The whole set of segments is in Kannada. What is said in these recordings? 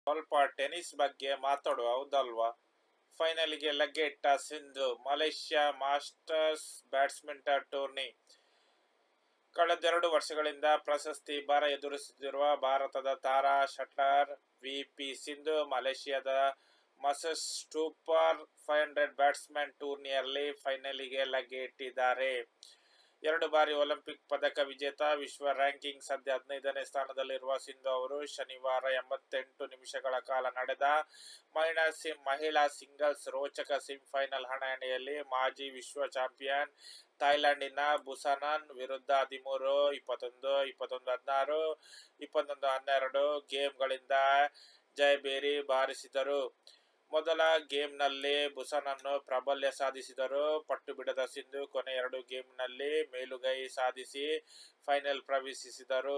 ಸ್ವಲ್ಪ ಟೆನ್ನಿಸ್ ಬಗ್ಗೆ ಮಾತಾಡುವ, ಹೌದಲ್ವಾ? ಫೈನಲ್ಗೆ ಲಗ್ಗೆ ಇಟ್ಟ Sindhu. Malaysia masters badminton tourney. ಕಳೆದೆರಡು ವರ್ಷಗಳಿಂದ ಪ್ರಶಸ್ತಿ ಭಾರ ಎದುರಿಸುತ್ತಿರುವ ಭಾರತದ ತಾರಾ ಶಟ್ಲರ್ ವಿ.ಪಿ. ಸಿಂಧು ಮಲೇಷ್ಯಾದ ಮಾಸ್ಟರ್ಸ್ ಸೂಪರ್ 500 ಬ್ಯಾಡ್ಮಿಂಟನ್ ಟೂರ್ನಿಯಲ್ಲಿ ಫೈನಲ್ಗೆ ಲಗ್ಗೆ ಇಟ್ಟಿದ್ದಾರೆ. 2 ಬಾರಿ ಒಲಿಂಪಿಕ್ ಪದಕ ವಿಜೇತ, ವಿಶ್ವ ರ್ಯಾಂಕಿಂಗ್ ಸದ್ಯ 15ನೇ ಸ್ಥಾನದಲ್ಲಿರುವ ಸಿಂಧು ಅವರು ಶನಿವಾರ 88 ನಿಮಿಷಗಳ ಕಾಲ ನಡೆದ ಮಹಿಳಾ ಸಿಂಗಲ್ಸ್ ರೋಚಕ ಸೆಮಿಫೈನಲ್ ಹಣಾಹಣಿಯಲ್ಲಿ ಮಾಜಿ ವಿಶ್ವ ಚಾಂಪಿಯನ್ ಥಾಯ್ಲೆಂಡಿನ ಬುಸಾನನ್ ವಿರುದ್ಧ 13-21, 21-16, 21-12 ಗೇಮ್ಗಳಿಂದ ಜಯಭೇರಿ ಬಾರಿಸಿದರು. ಮೊದಲ ಗೇಮ್ನಲ್ಲಿ ಬುಸಾನನ್ ಪ್ರಾಬಲ್ಯ ಸಾಧಿಸಿದರು. ಪಟ್ಟು ಬಿಡದ ಸಿಂಧು ಕೊನೆ 2 ಗೇಮ್ನಲ್ಲಿ ಮೇಲುಗೈ ಸಾಧಿಸಿ ಫೈನಲ್ ಪ್ರವೇಶಿಸಿದರು.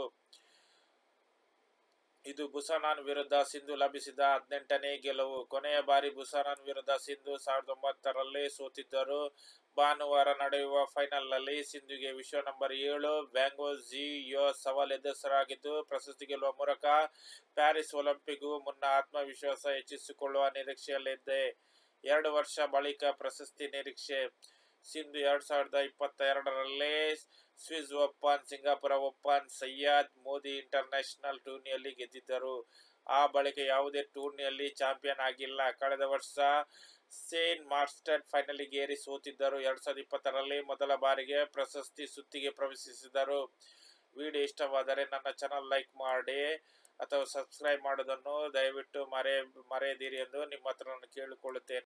ಇದು ಬುಸಾನನ್ ವಿರುದ್ಧ ಸಿಂಧು ಲಭಿಸಿದ 18ನೇ ಗೆಲುವು. ಕೊನೆಯ ಬಾರಿ ಬುಸಾನನ್ ವಿರುದ್ಧ ಸಿಂಧು 2009ರಲ್ಲಿ ಸೋತಿದ್ದರು. ಭಾನುವಾರ ನಡೆಯುವ ಫೈನಲ್ನಲ್ಲಿ ಸಿಂಧುಗೆ ವಿಶ್ವ ನಂಬರ್ 7 ವ್ಯಾಂಗ್ ಝಿಯು ಸವಾಲು ಎದುರಾಗಿದ್ದು, ಪ್ರಶಸ್ತಿ ಗೆಲ್ಲುವ ಮೂಲಕ ಪ್ಯಾರಿಸ್ ಒಲಿಂಪಿಕ್ಗೂ ಮುನ್ನ ಆತ್ಮವಿಶ್ವಾಸ ಹೆಚ್ಚಿಸಿಕೊಳ್ಳುವ ನಿರೀಕ್ಷೆಯಲ್ಲಿದೆ. 2 ವರ್ಷ ಬಳಿಕ ಪ್ರಶಸ್ತಿ ನಿರೀಕ್ಷೆ. ಸಿಂಧು 2022ರಲ್ಲಿ Swiss open, Singapore open, Syed Modi international ಟೂರ್ನಿಯಲ್ಲಿ ಗೆದ್ದಿದ್ದರು. ಆ ಬಳಿಕ ಯಾವುದೇ ಟೂರ್ನಿಯಲ್ಲಿ ಚಾಂಪಿಯನ್ ಆಗಿಲ್ಲ. ಕಳೆದ ವರ್ಷ ಸೇಂಟ್ ಮಾರ್ಟಿನ್ ಫೈನಲ್ಗೇರಿ ಸೋತಿದ್ದರು. 2020ರಲ್ಲಿ ಮೊದಲ ಬಾರಿಗೆ ಪ್ರಶಸ್ತಿ ಸುತ್ತಿಗೆ ಪ್ರವೇಶಿಸಿದರು. ವಿಡಿಯೋ ಇಷ್ಟವಾದರೆ ನನ್ನ ಚಾನಲ್ ಲೈಕ್ ಮಾಡಿ ಅಥವಾ ಸಬ್ಸ್ಕ್ರೈಬ್ ಮಾಡುವುದನ್ನು ದಯವಿಟ್ಟು ಮರೆಯದಿರಿ ಎಂದು ನಿಮ್ಮ ಹತ್ರ ನಾನು ಕೇಳಿಕೊಳ್ಳುತ್ತೇನೆ.